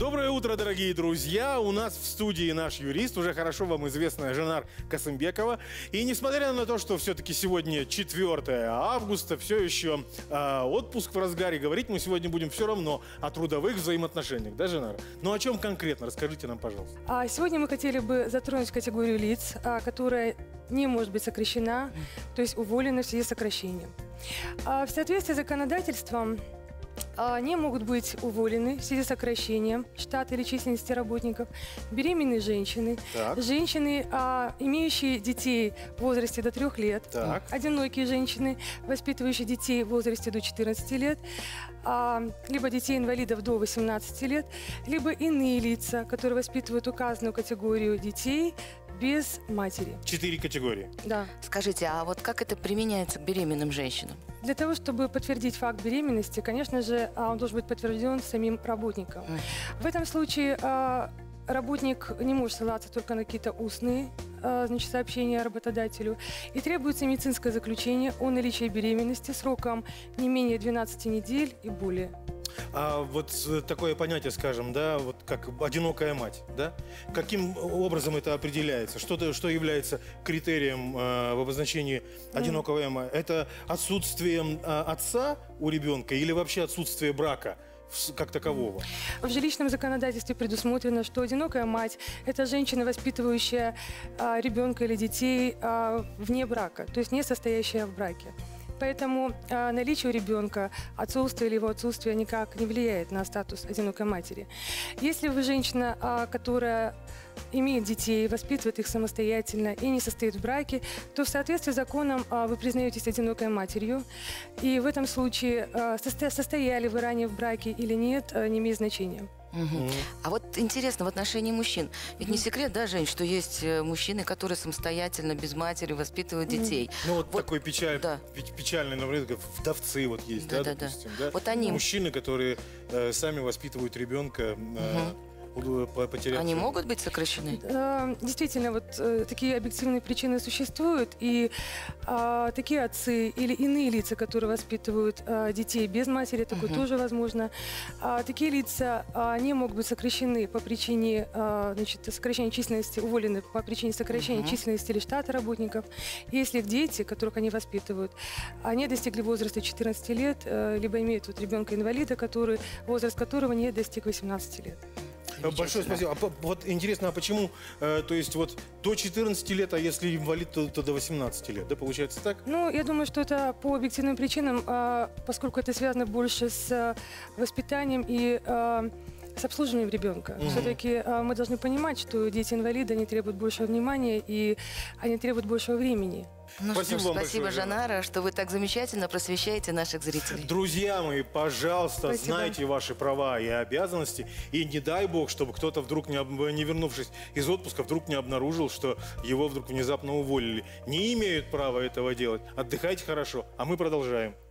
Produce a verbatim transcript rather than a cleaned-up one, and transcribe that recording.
Доброе утро, дорогие друзья! У нас в студии наш юрист, уже хорошо вам известная Жанар Касымбекова. И несмотря на то, что все-таки сегодня четвёртое августа, все еще э, отпуск в разгаре, говорить мы сегодня будем все равно о трудовых взаимоотношениях, да, Жанар? Ну о чем конкретно? Расскажите нам, пожалуйста. А сегодня мы хотели бы затронуть категорию лиц, а, которая не может быть сокращена, то есть уволена в связи с сокращением. А, в соответствии с законодательством не могут быть уволены в связи с сокращением штата или численности работников беременные женщины, так. женщины, а, имеющие детей в возрасте до трех лет, так. одинокие женщины, воспитывающие детей в возрасте до четырнадцати лет, а, либо детей-инвалидов до восемнадцати лет, либо иные лица, которые воспитывают указанную категорию детей без матери. Четыре категории. Да. Скажите, а вот как это применяется к беременным женщинам? Для того, чтобы подтвердить факт беременности, конечно же, он должен быть подтвержден самим работником. Mm. В этом случае работник не может ссылаться только на какие-то устные значит, сообщения работодателю. И требуется медицинское заключение о наличии беременности сроком не менее двенадцати недель и более. А вот такое понятие, скажем, да, вот как одинокая мать, да? Каким образом это определяется? Что, что является критерием э, в обозначении одинокого mm. мать? Это отсутствие э, отца у ребенка или вообще отсутствие брака как такового? В жилищном законодательстве предусмотрено, что одинокая мать – это женщина, воспитывающая э, ребенка или детей э, вне брака, то есть не состоящая в браке. Поэтому э, наличие у ребенка, отсутствие или его отсутствие никак не влияет на статус одинокой матери. Если вы женщина, э, которая имеет детей, воспитывает их самостоятельно и не состоит в браке, то в соответствии с законом э, вы признаетесь одинокой матерью. И в этом случае э, состо состояли вы ранее в браке или нет, э, не имеет значения. Угу. Mm. А вот интересно, в отношении мужчин. Ведь не секрет, да, Жень, что есть мужчины, которые самостоятельно, без матери, воспитывают детей. Ну вот, вот такой печаль, да. печальный, например, как вдовцы вот есть, да, да, да, допустим. Да. Да? Вот они... Мужчины, которые э, сами воспитывают ребенка, э, угу. Потеряться. Они могут быть сокращены? Действительно, вот э, такие объективные причины существуют, и э, такие отцы или иные лица, которые воспитывают э, детей без матери, такое uh-huh. тоже возможно. А, такие лица э, не могут быть сокращены по причине э, значит, сокращения численности, уволены по причине сокращения uh-huh. численности или штата работников, если их дети, которых они воспитывают, они достигли возраста четырнадцати лет, э, либо имеют вот ребенка-инвалида, который, возраст которого не достиг восемнадцати лет. Большое спасибо. А, вот интересно, а почему, э, то есть вот до четырнадцати лет, а если инвалид, то, то до восемнадцати лет, да, получается так? Ну, я думаю, что это по объективным причинам, э, поскольку это связано больше с э, воспитанием и э, с обслуживанием ребенка. Mm-hmm. Все-таки э, мы должны понимать, что дети-инвалиды, они требуют большего внимания и они требуют большего времени. Ну спасибо что ж, вам спасибо, большое, Жанара, что вы так замечательно просвещаете наших зрителей. Друзья мои, пожалуйста, спасибо. Знайте ваши права и обязанности. И не дай бог, чтобы кто-то вдруг, не, не вернувшись из отпуска, вдруг не обнаружил, что его вдруг внезапно уволили. Не имеют права этого делать. Отдыхайте хорошо, а мы продолжаем.